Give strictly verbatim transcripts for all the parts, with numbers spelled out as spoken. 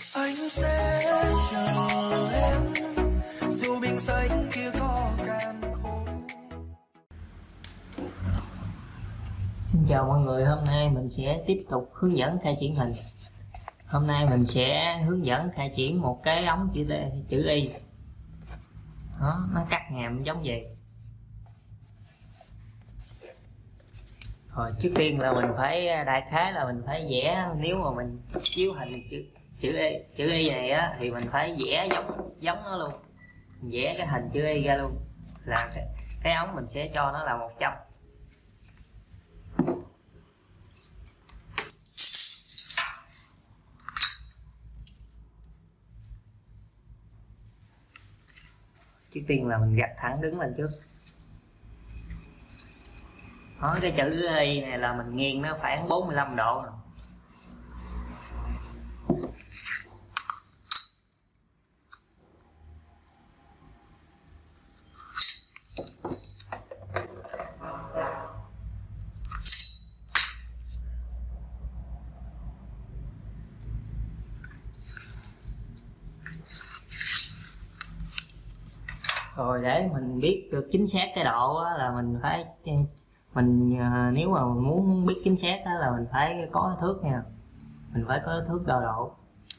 Anh sẽ chờ em dù biển xanh kia có cạn khô. Xin chào mọi người, hôm nay mình sẽ tiếp tục hướng dẫn khai triển hình. Hôm nay mình sẽ hướng dẫn khai triển một cái ống chữ T, chữ Y. Đó, nó cắt ngàm giống vậy. Rồi trước tiên là mình phải đại khái là mình phải vẽ, nếu mà mình chiếu hình chữ chữ Y, chữ Y này á thì mình phải vẽ giống giống nó luôn. Mình vẽ cái hình chữ Y ra luôn. Là cái, cái ống mình sẽ cho nó là một trăm. Trước tiên là mình gạch thẳng đứng lên trước. Đó, cái chữ Y này là mình nghiêng nó khoảng bốn mươi lăm độ nè. Rồi để mình biết được chính xác cái độ á, là mình phải mình nếu mà mình muốn biết chính xác á, là mình phải có thước nha, mình phải có thước đo độ.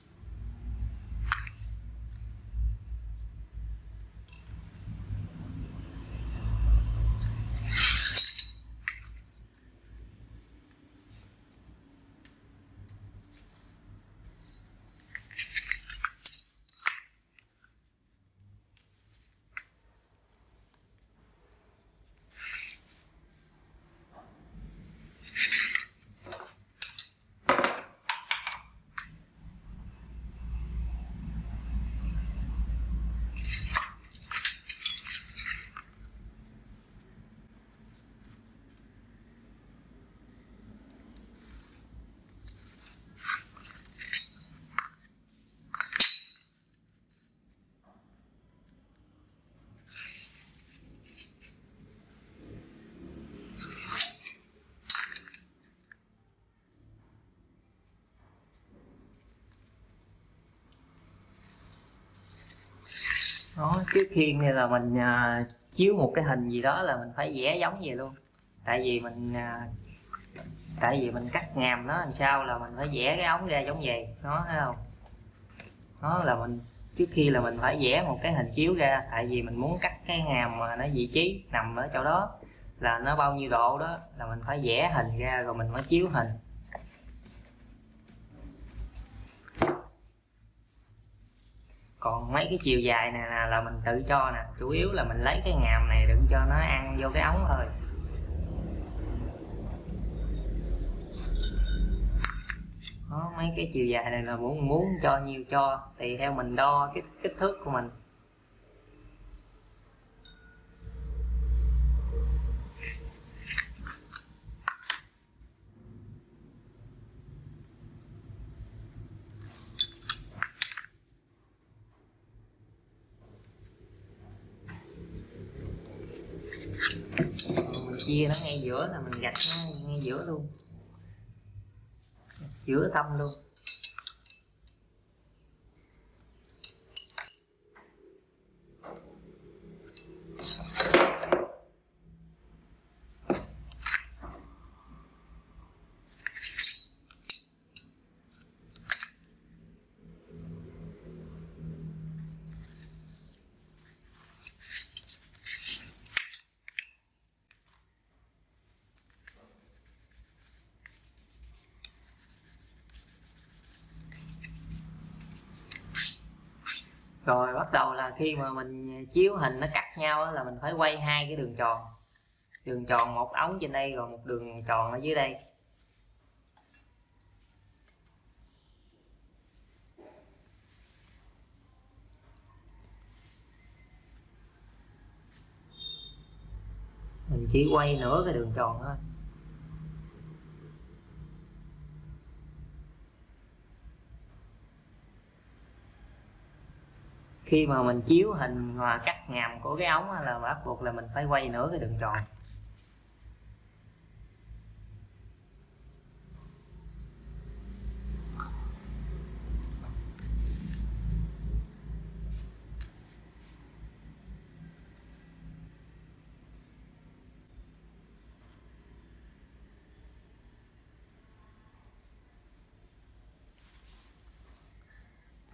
Đó, trước khi này là mình à, chiếu một cái hình gì đó là mình phải vẽ giống vậy luôn. Tại vì mình à, tại vì mình cắt ngàm nó làm sao là mình phải vẽ cái ống ra giống vậy, nó thấy không? Đó là mình trước khi là mình phải vẽ một cái hình chiếu ra, tại vì mình muốn cắt cái ngàm mà nó vị trí nằm ở chỗ đó là nó bao nhiêu độ đó, là mình phải vẽ hình ra rồi mình mới chiếu hình. Còn mấy cái chiều dài này nè là mình tự cho nè, chủ yếu là mình lấy cái ngàm này đừng cho nó ăn vô cái ống thôi. Đó, mấy cái chiều dài này là muốn muốn cho nhiều cho tùy theo mình đo cái kích thước của mình. Mình chia nó ngay giữa là mình gạch nó ngay giữa luôn, giữa tâm luôn. Rồi bắt đầu là khi mà mình chiếu hình nó cắt nhau đó, là mình phải quay hai cái đường tròn, đường tròn một ống trên đây rồi một đường tròn ở dưới đây. Mình chỉ quay nửa cái đường tròn thôi. Khi mà mình chiếu hình và cắt ngàm của cái ống là bắt buộc là mình phải quay nửa cái đường tròn.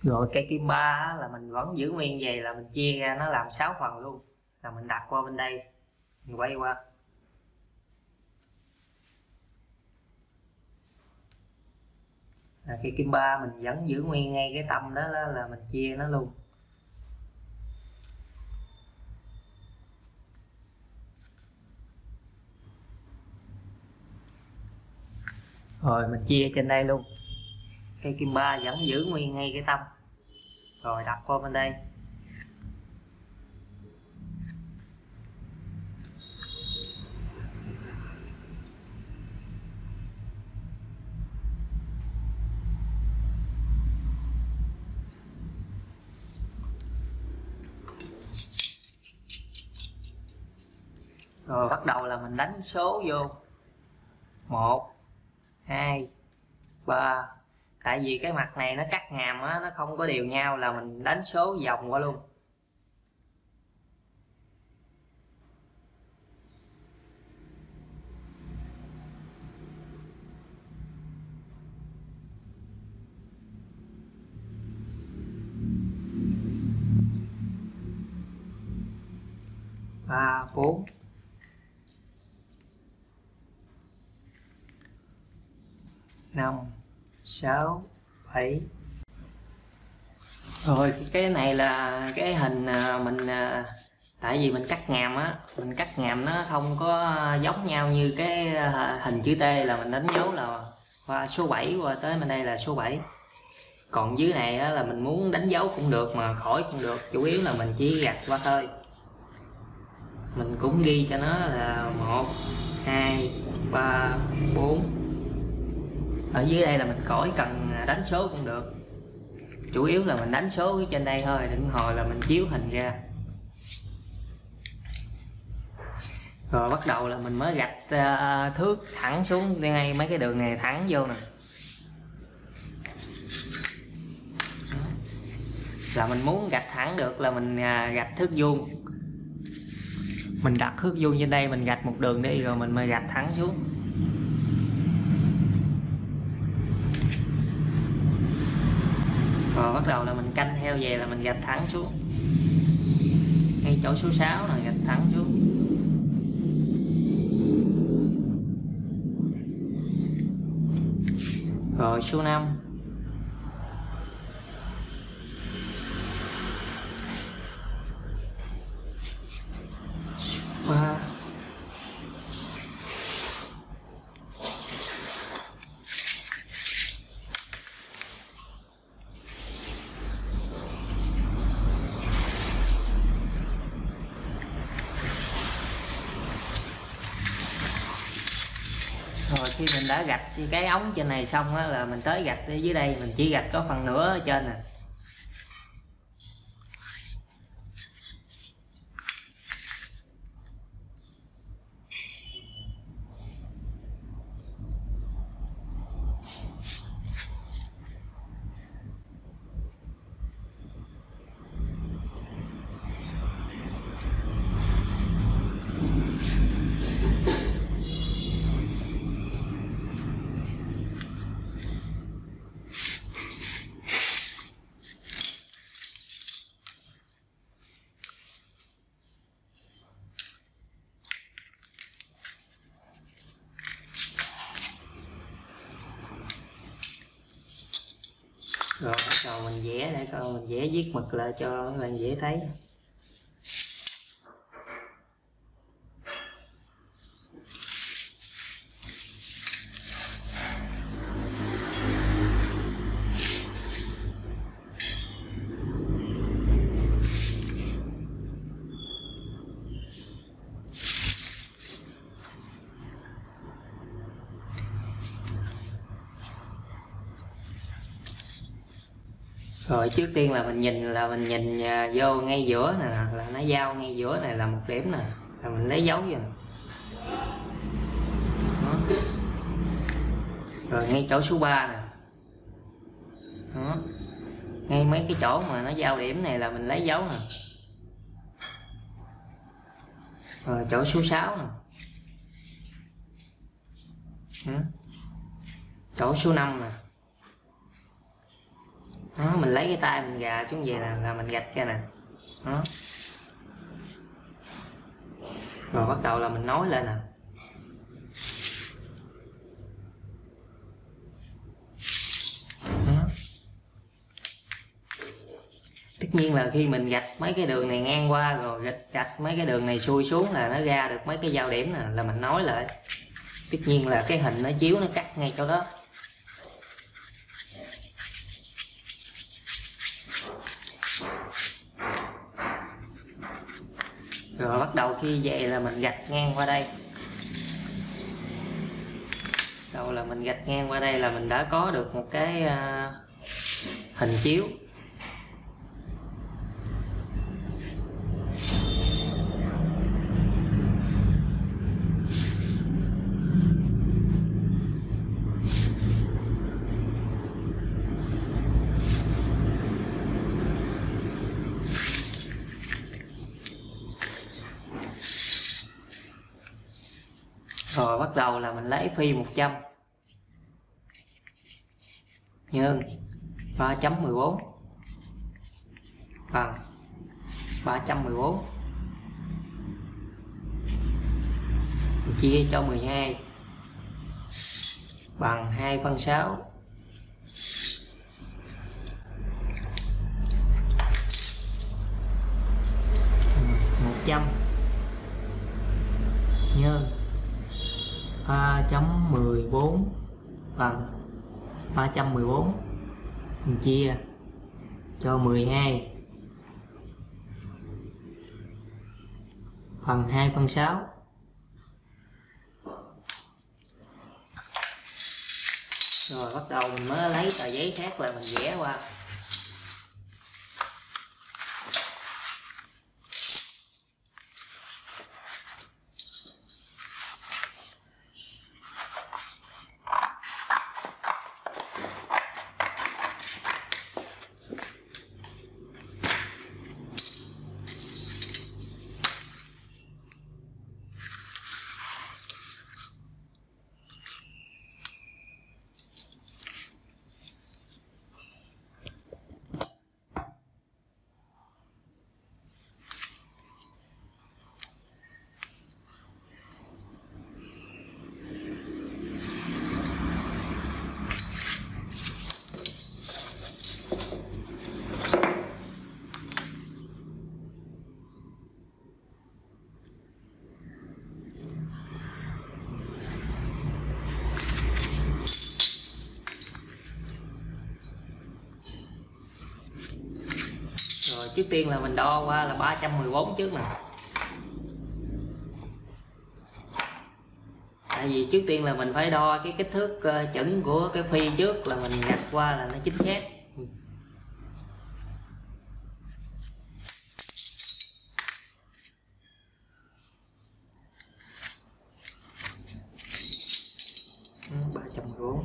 Rồi cây kim ba là mình vẫn giữ nguyên vậy, là mình chia ra nó làm sáu phần luôn, là mình đặt qua bên đây, mình quay qua. Là cây kim ba mình vẫn giữ nguyên ngay cái tâm đó, đó là mình chia nó luôn. Rồi mình chia trên đây luôn, cây kim ba vẫn giữ nguyên ngay cái tâm, rồi đặt qua bên đây. Rồi bắt đầu là mình đánh số vô một, hai, ba. Tại vì cái mặt này nó cắt ngàm á, nó không có đều nhau, là mình đánh số vòng qua luôn. Ba, bốn, năm, sáu, bảy. Rồi cái này là cái hình mình, tại vì mình cắt ngàm á, mình cắt ngàm nó không có giống nhau như cái hình chữ T, là mình đánh dấu là qua số bảy, qua tới bên đây là số bảy. Còn dưới này á, là mình muốn đánh dấu cũng được mà khỏi cũng được, chủ yếu là mình chỉ gạch qua thôi. Mình cũng ghi cho nó là một, hai, ba, bốn. Ở dưới đây là mình khỏi cần đánh số cũng được, chủ yếu là mình đánh số trên đây thôi, đừng hồi là mình chiếu hình ra. Rồi bắt đầu là mình mới gạch uh, thước thẳng xuống ngay mấy cái đường này, thẳng vô nè, là mình muốn gạch thẳng được là mình uh, gạch thước vuông. Mình đặt thước vuông trên đây, mình gạch một đường đi rồi mình mới gạch thẳng xuống. Rồi bắt đầu là mình canh theo về là mình gạch thẳng xuống ngay chỗ số sáu là gạch thẳng xuống. Rồi số năm, số ba, Rồi khi mình đã gạch cái ống trên này xong á, là mình tới gạch ở dưới đây, mình chỉ gạch có phần nửa ở trên nè. Rồi bắt đầu mình vẽ để coi, mình vẽ viết mực lại cho các bạn dễ thấy. Rồi trước tiên là mình nhìn là mình nhìn vô ngay giữa nè, là nó giao ngay giữa này là một điểm nè, là mình lấy dấu vô nè. Đó. Rồi ngay chỗ số ba nè. Đó. Ngay mấy cái chỗ mà nó giao điểm này là mình lấy dấu nè. Rồi chỗ số sáu nè. Đó. Chỗ số năm nè. Đó, mình lấy cái tay mình gà xuống về là, là mình gạch ra nè. Đó. Rồi bắt đầu là mình nối lên nè. Đó. Tất nhiên là khi mình gạch mấy cái đường này ngang qua rồi gạch, gạch mấy cái đường này xuôi xuống là nó ra được mấy cái giao điểm nè, là mình nối lại. Tất nhiên là cái hình nó chiếu nó cắt ngay chỗ đó. Rồi bắt đầu khi về là mình gạch ngang qua đây. Đầu là mình gạch ngang qua đây là mình đã có được một cái uh, hình chiếu. Rồi bắt đầu là mình lấy phi một trăm nhân ba chấm mười bốn bằng ba trăm mười bốn chia cho mười hai bằng hai phân sáu. một trăm nhân ba chấm mười bốn bằng ba trăm mười bốn mình chia cho mười hai bằng hai phân sáu. Rồi bắt đầu mình mới lấy tờ giấy khác là mình vẽ qua. Trước tiên là mình đo qua là ba trăm mười bốn trước nè. Tại vì trước tiên là mình phải đo cái kích thước uh, chuẩn của cái phi trước là mình gạch qua là nó chính xác. ba trăm mười bốn.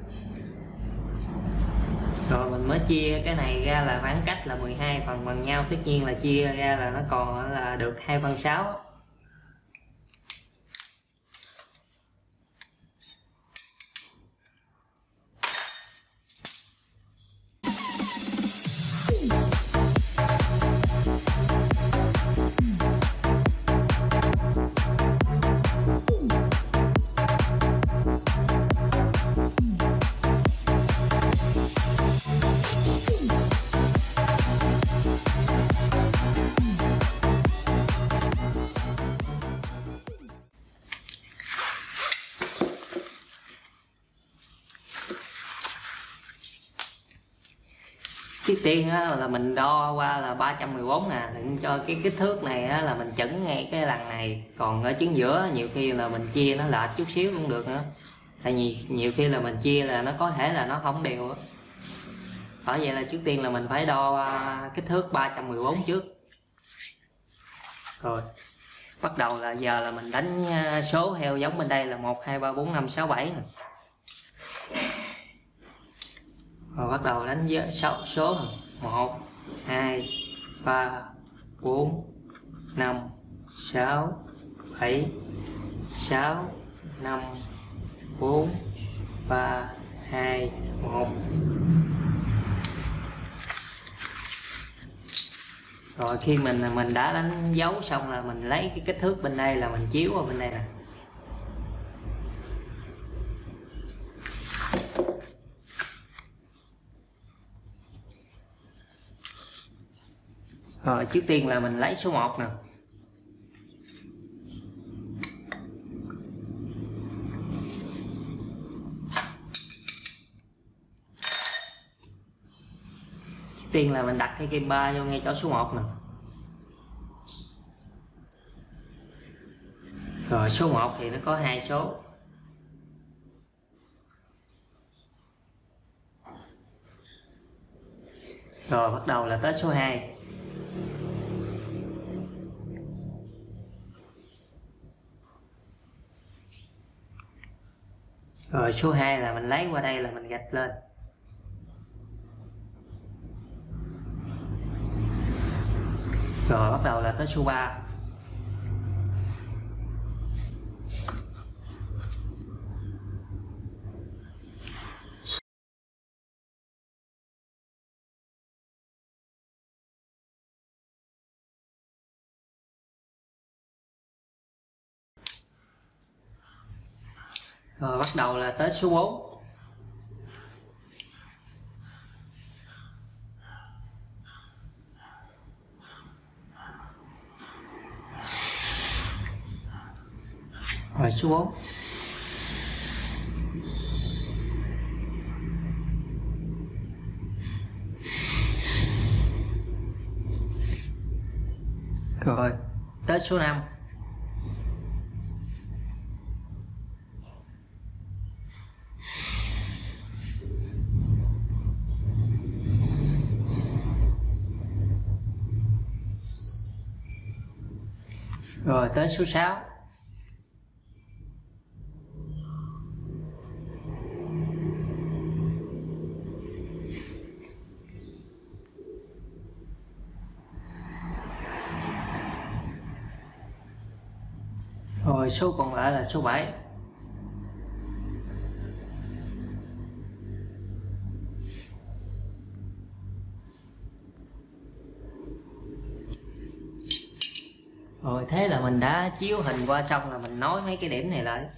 Rồi mình mới chia cái này ra là khoảng cách là mười hai phần bằng nhau, tất nhiên là chia ra là nó còn là được hai phân sáu. Trước tiên á, là mình đo qua là ba trăm mười bốn nè, đừng cho cái kích thước này á, là mình chỉnh ngay cái lần này. Còn ở chính giữa nhiều khi là mình chia nó lệch chút xíu cũng được nữa. Tại vì nhiều khi là mình chia là nó có thể là nó không đều á. Bởi vậy là trước tiên là mình phải đo kích thước ba trăm mười bốn trước. Rồi bắt đầu là giờ là mình đánh số theo giống bên đây là một, hai, ba, bốn, năm, sáu, bảy nè. Rồi bắt đầu đánh với số, số một, hai, ba, bốn, năm, sáu, bảy, sáu, năm, bốn, ba, hai, một. Rồi khi mình mình đã đánh dấu xong là mình lấy cái kích thước bên đây là mình chiếu vào bên đây nè. Rồi trước tiên là mình lấy số một nè. Trước tiên là mình đặt cái kim ba vô ngay chỗ số một nè. Rồi số một thì nó có hai số. Rồi bắt đầu là tới số hai. Rồi số hai là mình lấy qua đây là mình gạch lên. Rồi bắt đầu là tới số ba. Rồi bắt đầu là tới số bốn. Rồi số bốn. Rồi tới số năm. Rồi tới số sáu. Rồi số còn lại là số bảy. Rồi thế là mình đã chiếu hình qua xong là mình nối mấy cái điểm này lại.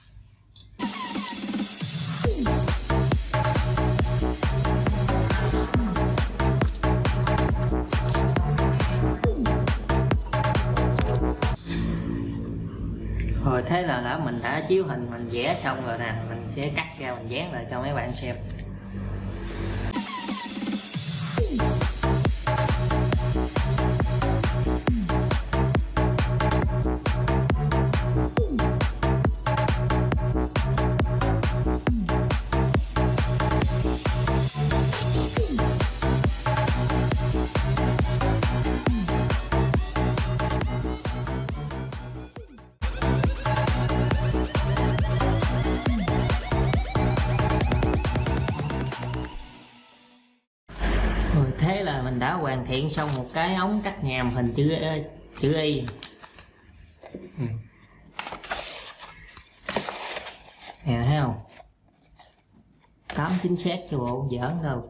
Rồi thế là đã mình đã chiếu hình mình vẽ xong rồi nè, mình sẽ cắt ra mình dán lại cho mấy bạn xem. Thế là mình đã hoàn thiện xong một cái ống cắt ngàm hình chữ chữ Y. Ừ. Nè thấy không? Tám chính xác cho bộ, không giỡn đâu.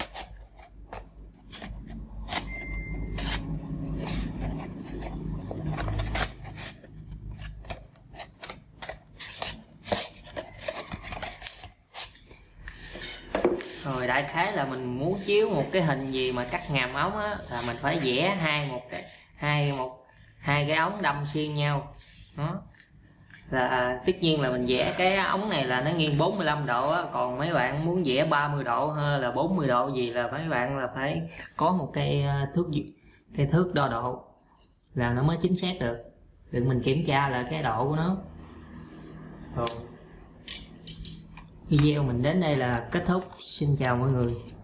Rồi đại khái là mình muốn chiếu một cái hình gì mà cắt ngàm ống á là mình phải vẽ hai một cái hai một hai cái ống đâm xuyên nhau. Đó. Là tất nhiên là mình vẽ cái ống này là nó nghiêng bốn mươi lăm độ á, còn mấy bạn muốn vẽ ba mươi độ hay là bốn mươi độ gì là mấy bạn là phải có một cái thước cái thước đo độ là nó mới chính xác được. Đừng mình kiểm tra lại cái độ của nó. Rồi. Video mình đến đây là kết thúc. Xin chào mọi người.